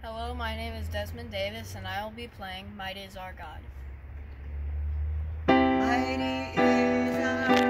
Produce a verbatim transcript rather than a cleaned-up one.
Hello, my name is Desmond Davis, and I will be playing Mighty is Our God. Mighty is our